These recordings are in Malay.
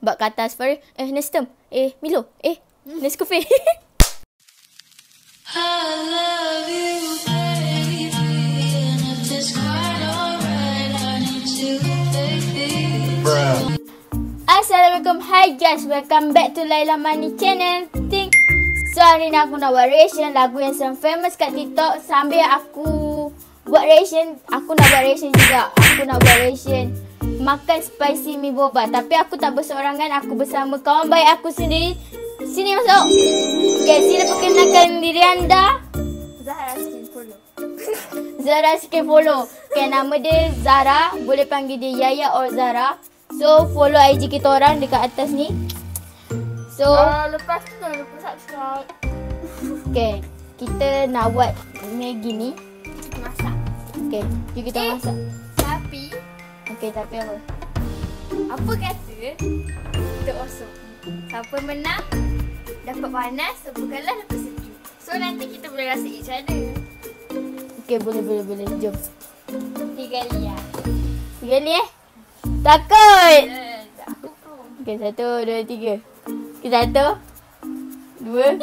Bak kata Asfari, Nestem, Milo, Nescafe. I love you, baby, and if it's quite alright, I need you, baby. Assalamualaikum, hi guys, welcome back to Laila Mani channel. So hari ni aku nak buat reaction lagu yang sedang famous kat TikTok. Sambil aku buat reaction, aku nak buat reaction juga. Aku nak buat reaction makan spicy mi boba. Tapi aku tak berseorangan, aku bersama kawan baik aku sendiri. Sini masuk. Okay, sila perkenalkan diri anda. Zahra Skin Follow. Zara Skin Follow. Okay, nama dia Zara. Boleh panggil dia Yaya or Zara. So, follow IG kita orang dekat atas ni. So, Lepas tu jangan lupa subscribe. okay, kita nak buat Maggi ni. Masak. Okay, jom kita masak. Tapi Okay, tapi apa? apa kata kita osok. Siapa menang dapat panas, siapa kalah dapat sejuk. So nanti kita boleh rasa each other. Okay, boleh. Jom. 3 kali ya. 3 kali Takut! Aku pro. Okay, 1, 2, 3. Okay, 1, 2.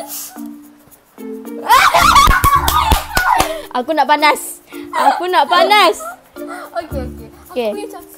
Aku nak panas. Okey. Okay. Aku yang cakap.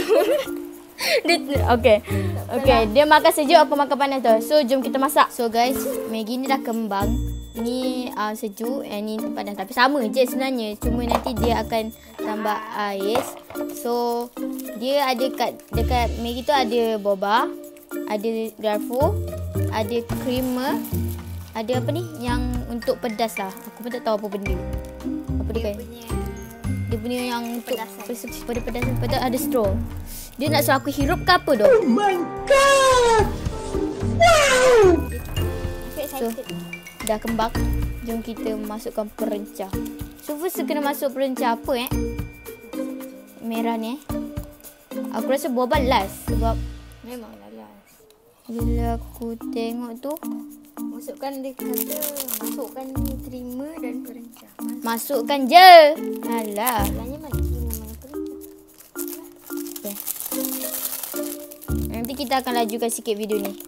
Okay, dia makan sejuk, aku makan panas tu. So, jom kita masak. So guys, Maggi ni dah kembang. Ni sejuk, yang ni panas. Tapi sama je sebenarnya. Cuma nanti dia akan tambah ais. So, dia ada dekat Maggi tu ada boba, ada garfu, ada creamer, ada apa ni yang untuk pedas lah. Aku pun tak tahu apa benda. Apa dia kan? Dia punya yang untuk pedas. Lepas tu ada straw. Dia nak suruh aku hirup ke apa tu? Oh my god! Wow! So, dah kembang. Jom kita masukkan perencah. So, first kena masuk perencah apa merah ni Aku rasa boba last. Sebab Memang lalas. bila aku tengok tu, Masukkan dia kata masukkan ni terima dan perencah. masukkan je. Alah. Masalahnya mana terima mana perencah. Okay. Nanti kita akan lajukan sikit video ni.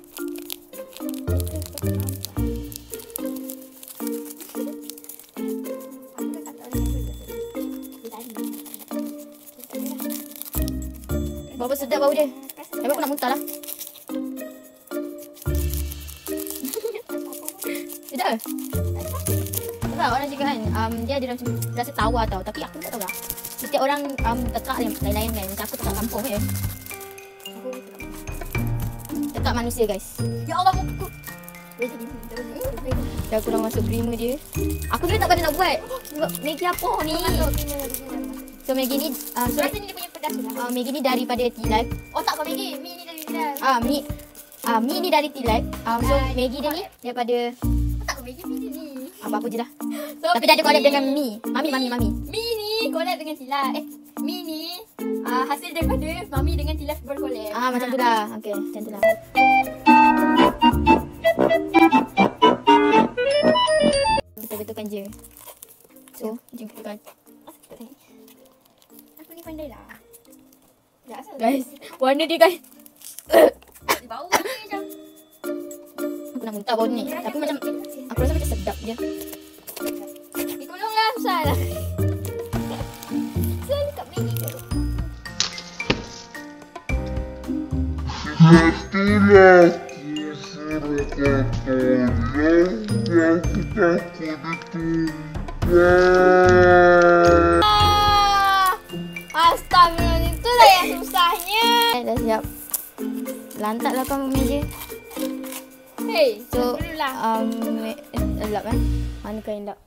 Berapa sedap bau dia. Tapi aku nak muntah lah. Sedap ke? Sebab orang cakap kan, dia ada macam rasa tawar tau. Tapi aku tak tahu lah. Setiap orang tekak yang lain-lain kan. Macam aku tekak kampung je. Tekak manusia guys. Ya Allah muka. Dah aku dah masuk creamer dia. Aku sebenarnya tak pandai nak buat. Sebab Maggi apa ni? So Maggi ni Rasa ni dia punya pedas tu lah. Maggi ni daripada T-Life. Oh tak kau Maggi. Mi ni dari dia. Mi ni dari T-Life. So Maggi dia ni daripada Tak kau Maggi mi dia ni. apa je lah. So, Tapi dia ada collab dengan Mi. Mami. Mi ni collab dengan Tila. Mi ni hasil daripada Mami dengan Tila bercollab. Macam tu lah. Okay, macam tu lah. Kita betulkan je. So, jom kita kan. Aku ni pandai lah. Tak asal. Guys, warna dia kan. Bau ni macam. Aku nak muntah bau ni. Tapi macam, aku rasa macam sedap je. Tolonglah susah lah. Susah dekat Maggi ke? Itulah aku suruh kau tolong waktu aku ditumpah. Astagfirullah, itulah yang susahnya. Dah siap. Lantaklah kau meja. Hey, So, alhamdulillah. lap kan? Mana kain lap?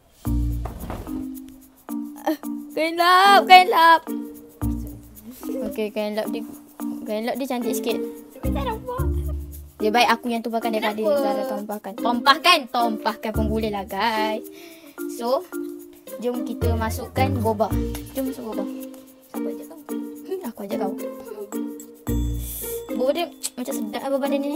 Kain lap. Okay, kain lap dia cantik sikit. Sebentar nampak. Dia baik aku yang tumpahkan daripada Zara tumpahkan. Tumpahkan pun boleh lah guys. So, jom kita masukkan boba. Jom masuk boba. Siapa ajak kau? Aku ajak kau. Boba dia macam sedap lah boba dia ni.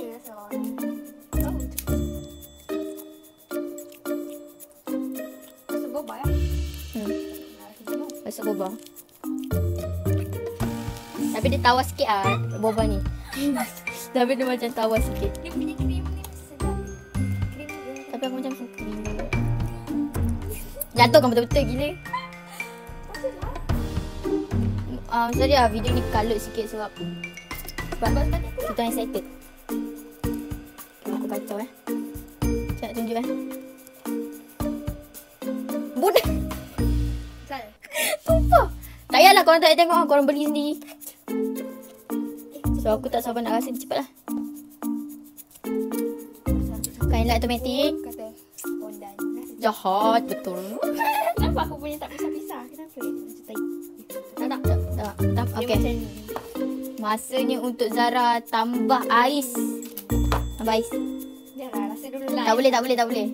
Masuk boba ya? Masuk boba. Tapi dia tawar sikit boba ni. Tapi dia macam tawar sikit. Dia punya krim ni sedap. Krim dia. Tapi aku macam suka. Jatuh kan betul-betul gila. Sorry lah, video ni kalut sikit sebab kita excited. Aku kacau Sekejap tunjuk Budak. Salah. Sumpah. Tak payahlah korang tak tengok, korang beli sendiri. So aku tak sabar nak rasa ni cepat lah. Kainlah automatik. Kata pondan. Jahat betul. Kenapa aku punya tak pisah-pisah? Kenapa? Macam tai. Tak. Dia Okay. macam ni. Masanya untuk Zara tambah ais. Tambah ais. Jangan rasa dulu lah. Tak boleh.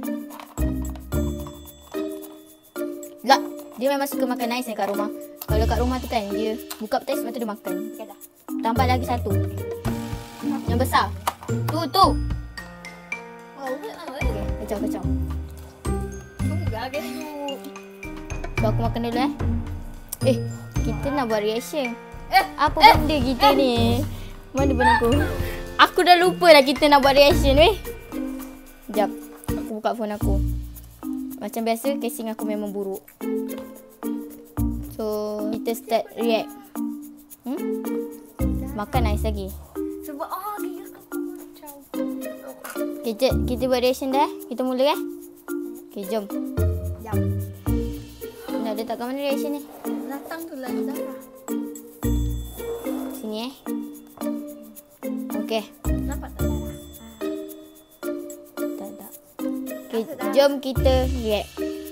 Tak. Dia memang suka makan ais kat rumah. Kalau kat rumah tu kan dia buka petai lepas tu dia makan. Okay dah. Tambah lagi satu. Yang besar. Tu. Oh, buat lah. Kacau. Tunggu lah guys tu. So aku makan dulu kita nak buat reaction. Apa benda kita ni? Mana pun aku? Aku dah lupa dah kita nak buat reaction Sekejap. Aku buka phone aku. Macam biasa casing aku memang buruk. So kita start react. Makan ais lagi. Sebab dia aku macam. Kejap kita buat reaction dah. Kita mula Okay jom. Jam. Nak letak kat mana reaction ni? Datang tu lah Zara. Sini Okay. Nampak tak Zara? Tak. Okay, jom kita react.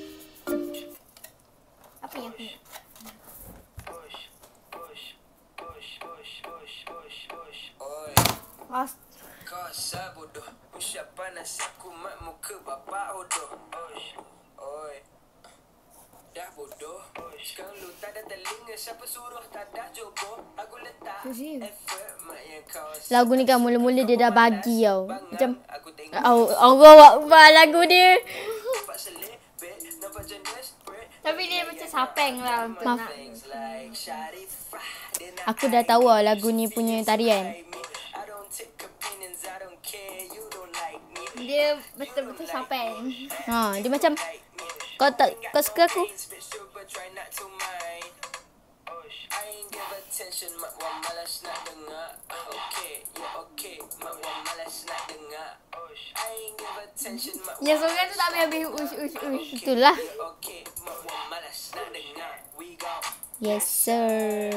Apa yang aku nak? Oi, Mas. kau asal bodoh. Ucapan nasi kumat muka bapak hodoh. Oi, dah bodoh. Sekarang lu tak ada telinga. Siapa suruh tak ada jodoh. Aku letak effort mak yang kau asal. Lagu ni kan mula-mula dia dah bagi tau. Macam Aku tengok Allah Akbar lagu dia. nampak selebet. Nampak jenis spread. Tapi dia macam sapeng lah untuk Maaf. nak. Things like Sharifah. Dia nak Aku dah tahu lah lagu ni punya tarian. me. I don't take opinions. I don't care. You don't like me. Dia betul-betul sapeng. Dia macam kau suka aku? Special but try not to mind. I ain't give attention. Mak wan malas nak dengar. Okay, yeah okay. Mak wan malas nak dengar. I ain't give attention. Mak Yang seorang tu tak habis-habis ush. Itulah. yeah okay. Mak wan malas nak dengar. We go. Yes sir.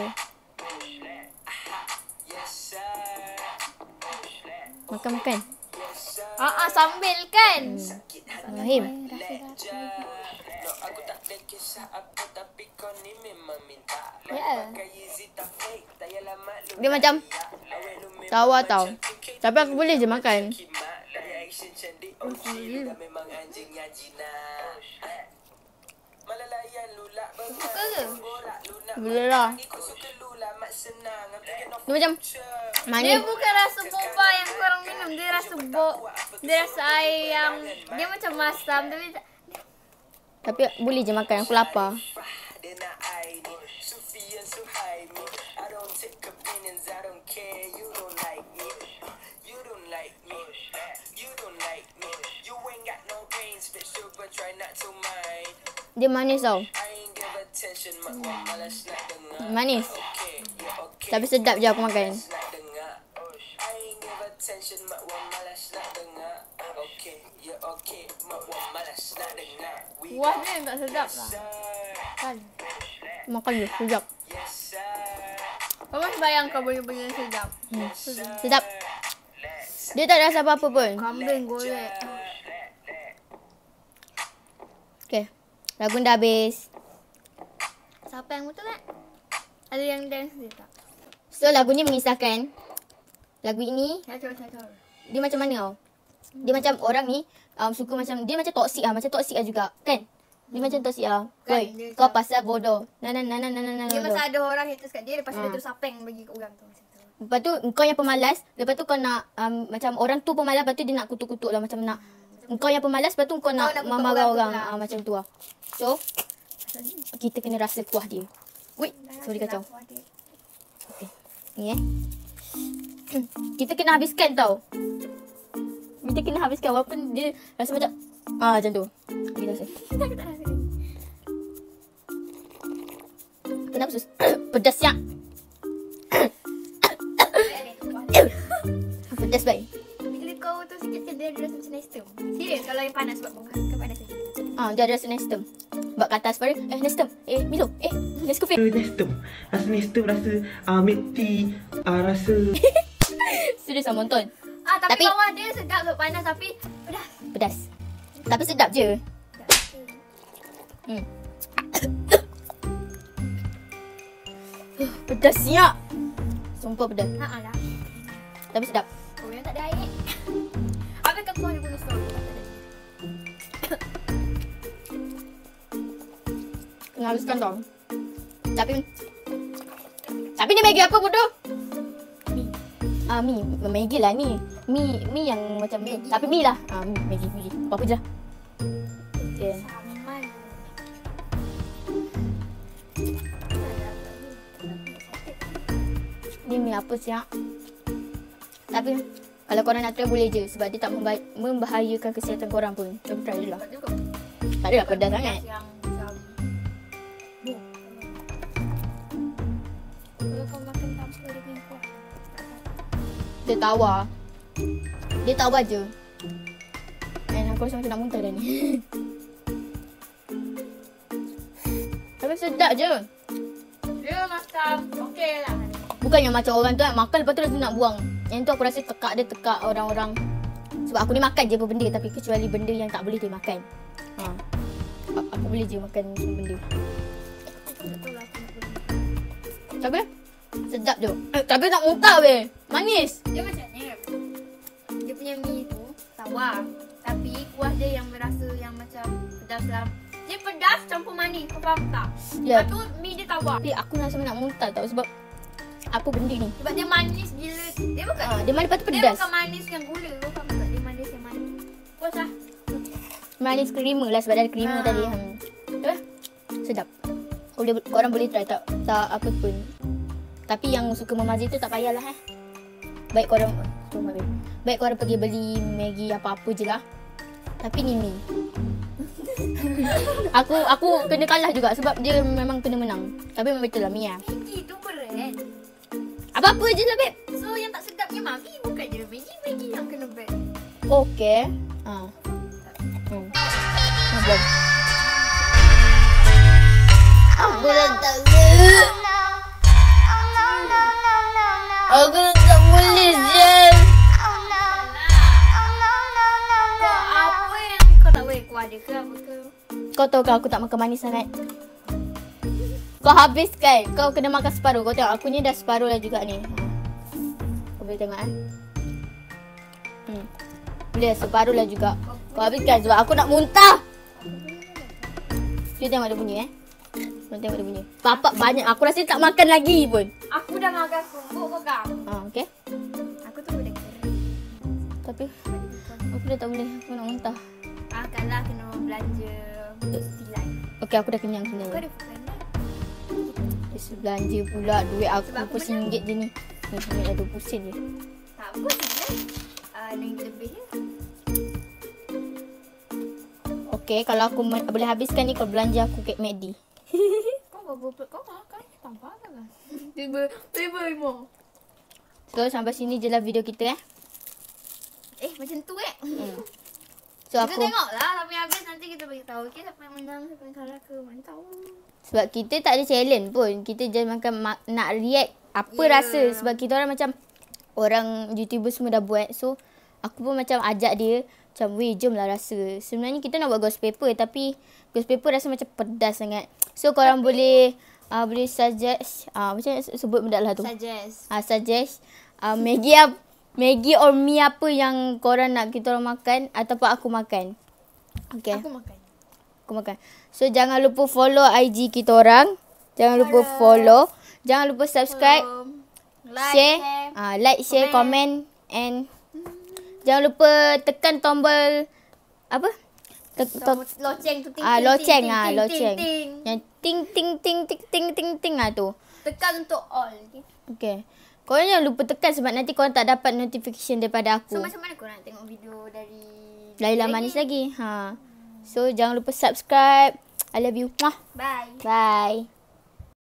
Yes sir. Makan. Yes sir. Sambil kan? Sakit hati Rahim. leceh. No, aku tak ada kisah apa tapi kau ni memang minta. Ya. Pakai Yeezy tak fake. Tak payahlah maklum. Dia macam Awet lu memang tawar tau. macam KK. Tapi aku boleh je makan. Kimak. Daya action cantik. OG lu dah memang anjing yang jinak. Malah layan lu lah. Suka ke? Borak lu nak Boleh lah. ikut suka lu lah. Mat senang. I'm taking off Dia macam Dia manis. bukan rasa boba yang korang minum. Dia rasa air yang dia macam masam tapi Tapi boleh je makan. Aku lapar. Dia nak I ni Sufian Suhaimi. I don't take opinions. I don't care. You don't like me. You don't like me. You don't like me. You ain't got no brains. Special but try not to mind. Dia manis tau. I ain't give attention. Mak wan malas nak dengar. Manis. Okay, yeah okay. Tapi sedap je aku makan. Nak dengar. I ain't give attention. Mak wan malas nak dengar. Okay, yeah okay. Mak wan malas nak dengar. We buah dia tak sedap lah. sir. Kan? Makan je. Sedap. Yes sir. Kau masih bayang kau benda-benda sedap. Sedap. Dia tak rasa apa-apa pun. Kambing golek. Okay. Lagu dah habis. Siapa yang betul kan? Ada yang dance dia tak? So lagu ni mengisahkan. Lagu ini Cacau. dia macam mana tau? Dia macam orang ni suka macam dia macam toksik macam toksik juga kan? Dia macam toksik Kan, Woi, dia kau macam- pasal bodoh. Dia masa ada orang haters kat dia, lepas tu dia terus sapeng bagi kat orang tu. Macam tu. Lepas tu kau yang pemalas, lepas tu kau nak macam orang tu pemalas, lepas tu dia nak kutuk-kutuk lah macam nak. Kau yang pemalas, lepas tu kau nak nak kutuk marah orang tu orang. lah. Macam tu lah. So kita kena rasa kuah dia. Wait, sorry kacau. Okay. Ni Kita kena habiskan tau. Kita kena habiskan walaupun dia rasa macam macam tu. Kita rasa. Kenapa sus? Pedas siap. Pedas baik. Bila kau tu sikit kan dia ada rasa macam Nestum. Serius kalau yang panas sebab bukan panas saja. Dia ada rasa Nestum. Sebab kat atas baru Nestum. Milo. Nescafe. Nestum. Rasa Nestum, rasa milk tea, rasa Serius lah Monton. Tapi bawah dia sedap sebab panas tapi pedas. Pedas. Tapi sedap je. Pedas siap. Sumpah pedas. Lah. Tapi sedap. Kau yang tak ada air. Habis kau ada guna story. Kena habiskan tau. Tapi ni Maggi apa bodoh? Mi. Maggi lah ni. Mi yang macam Maggi. Tapi mi lah. Maggi. Apa-apa je lah. Okay. Ni mi apa siap? Tapi kalau korang nak try boleh je. Sebab dia tak membahayakan kesihatan korang pun. Coba try je lah. Tak adalah pedas sangat. Yang macam kalau kau makan tanpa dia punya kuah. Dia tawar je. Dan aku rasa macam nak muntah dah ni. Tapi sedap je. Dia macam okey lah. Bukannya macam orang tu makan lepas tu rasa nak buang. Yang tu aku rasa tekak orang-orang. Sebab aku ni makan je apa benda. Tapi kecuali benda yang tak boleh dia makan. Aku boleh je makan semua benda. Tapi sedap je. Tapi nak muntah weh. Manis. Dia macam ni. Dia punya mi tu tawar. Tapi kuah dia yang berasa yang macam pedas lah. Dia pedas campur manis. Kau faham tak? Ya. Lepas tu mi dia tawar. Tapi aku rasa nak muntah tau. Sebab apa benda ni? Sebab dia manis gila. Dia bukan Dia manis lepas tu dia pedas. bukan manis yang gula. Kau faham tak? Dia manis yang manis. Puas lah. Manis krima lah sebab ada krima tadi. Sedap. Korang boleh try tak apa pun. Tapi yang suka memazir tu tak payahlah Baik korang pergi beli Maggi apa-apa je lah. Tapi ni mi. aku kena kalah juga sebab dia memang kena menang. Tapi memang betul lah mi lah. Maggi tu brand. Apa-apa je lah babe. So yang tak sedapnya Maggi bukan je Maggi yang kena brand. Okay. Nampak. Aku dah tak boleh. Aku dah tak boleh Jen. Kau apa yang kau tak boleh kuah dia ke apa ke? Kau tahu kan aku tak makan manis sangat. Kau habiskan. Kau kena makan separuh. Kau tengok aku ni dah separuh lah juga ni. Kau boleh tengok Boleh separuh lah juga. Kau habiskan sebab aku nak muntah. Dia tengok dia bunyi Kau tengok dia bunyi. Papak banyak. Aku rasa tak makan lagi pun. Aku dah makan serbuk kau kan? Okay. Aku tu dah kering. Tapi aku dah tak boleh. Aku nak muntah. Kalau kena belanja untuk stilan. Okay, aku dah kenyang Kau sebenarnya. ada bukan dah? Dia belanja pula. Duit aku Sebab aku RM1 je ni. Ni sebenarnya dah RM20 je. Tak apa je. RM6 lebih je. Okay, kalau aku boleh habiskan ni, kau belanja aku kek McD. Kau kau makan tanpa kan? Tiba lima. So, sampai sini je lah video kita Macam tu So, Kita aku tengoklah sampai habis nanti kita bagi tahu okey siapa yang menang, siapa yang kalah ke. Mana tahu. sebab kita tak ada challenge pun. Kita just makan nak react apa rasa. Sebab kita orang macam orang YouTuber semua dah buat. So, aku pun macam ajak dia. Macam, weh, jom lah rasa. Sebenarnya kita nak buat ghost paper. Tapi, ghost paper rasa macam pedas sangat. So, korang boleh suggest. Macam mana sebut benda lah tu? Suggest. Maggi or mi apa yang korang nak kita orang makan. Ataupun aku makan. Okay. Aku makan. Aku makan. So, jangan lupa follow IG kita orang. Jangan lupa follow. Jangan lupa subscribe. Like, share, comment. And jangan lupa tekan tombol apa? Loceng tu ting. Loceng. Ting. Yang ting tu. Tekan untuk all. Okay. Korang jangan lupa tekan sebab nanti korang tak dapat notification daripada aku. So macam mana korang nak tengok video dari Laila manis lagi. So jangan lupa subscribe. I love you. Mwah. Bye. Bye.